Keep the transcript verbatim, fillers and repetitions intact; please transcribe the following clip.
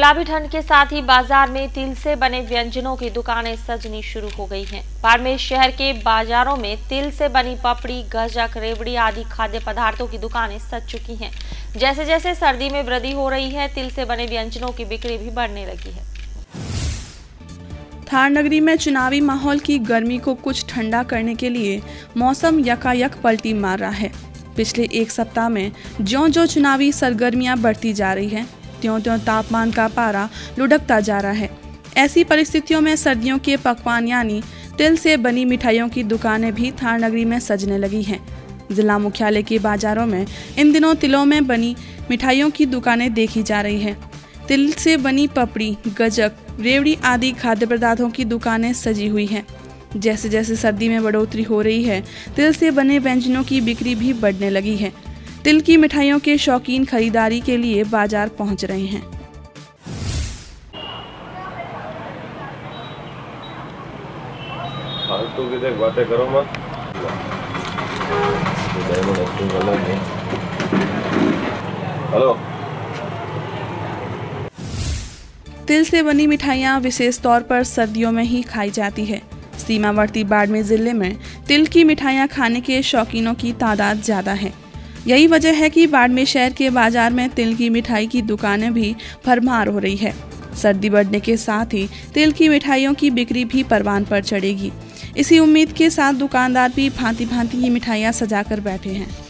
गुलाबी ठंड के साथ ही बाजार में तिल से बने व्यंजनों की दुकानें सजनी शुरू हो गई हैं। बाड़मेर शहर के बाजारों में तिल से बनी पपड़ी, गजक, रेवड़ी आदि खाद्य पदार्थों की दुकानें सज चुकी हैं। जैसे जैसे सर्दी में वृद्धि हो रही है, तिल से बने व्यंजनों की बिक्री भी बढ़ने लगी है। थार नगरी में चुनावी माहौल की गर्मी को कुछ ठंडा करने के लिए मौसम यकायक पलटी मार रहा है। पिछले एक सप्ताह में ज्यों ज्यों चुनावी सरगर्मियां बढ़ती जा रही हैं, त्यों त्यों तापमान का पारा लुढ़कता जा रहा है। ऐसी परिस्थितियों में सर्दियों के पकवान यानी तिल से बनी मिठाइयों की दुकानें भी थार नगरी में सजने लगी हैं। जिला मुख्यालय के बाजारों में इन दिनों तिलों में बनी मिठाइयों की दुकानें देखी जा रही हैं। तिल से बनी पपड़ी, गजक, रेवड़ी आदि खाद्य पदार्थों की दुकानें सजी हुई हैं। जैसे जैसे सर्दी में बढ़ोतरी हो रही है, तिल से बने व्यंजनों की बिक्री भी बढ़ने लगी है। तिल की मिठाइयों के शौकीन खरीदारी के लिए बाजार पहुंच रहे हैं। फालतू की देख बातें करो मत। हेलो। तिल से बनी मिठाइयाँ विशेष तौर पर सर्दियों में ही खाई जाती है। सीमावर्ती बाड़मेर जिले में तिल की मिठाइयाँ खाने के शौकीनों की तादाद ज़्यादा है। यही वजह है कि बाड़मेर शहर के बाजार में तिल की मिठाई की दुकानें भी भरमार हो रही है। सर्दी बढ़ने के साथ ही तिल की मिठाइयों की बिक्री भी परवान पर चढ़ेगी। इसी उम्मीद के साथ दुकानदार भी भांति भांति की मिठाइयाँ सजाकर बैठे हैं।